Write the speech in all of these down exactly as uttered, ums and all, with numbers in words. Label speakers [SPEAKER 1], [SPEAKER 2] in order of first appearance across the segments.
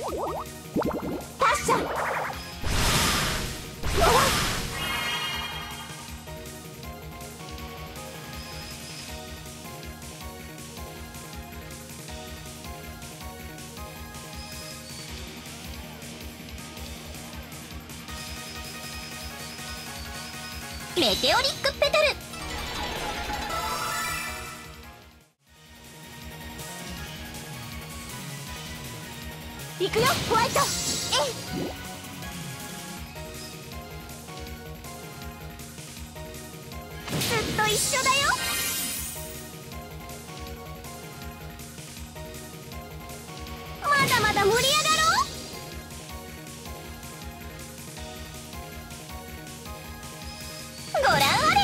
[SPEAKER 1] パッション。メテオリックペタル。行くよホワイト。えい、ずっと一緒だよ。まだまだ盛り上がろう。ご覧あれ。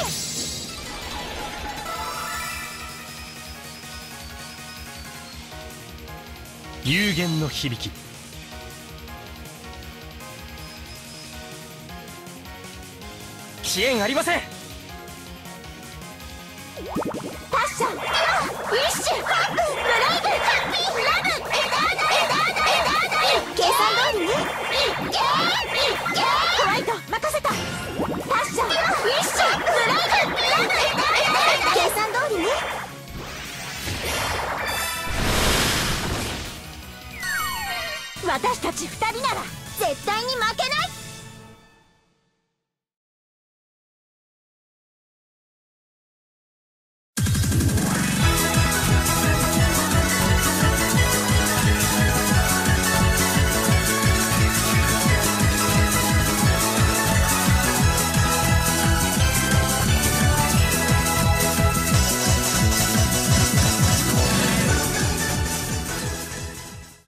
[SPEAKER 2] 有限の響き。遅延ありません。
[SPEAKER 1] パッション、ウィッシュ、ホップ、ブライブ、ハッピー、ラブ、エダーダ、エダーダ、エダーダ。計算通りね。いっけー、いっけー。ホワイト、任せた。パッション、ウィッシュ、ブライブ、ラブ、エダーダ、エダーダ。計算通りね。私たち二人なら絶対に負けない。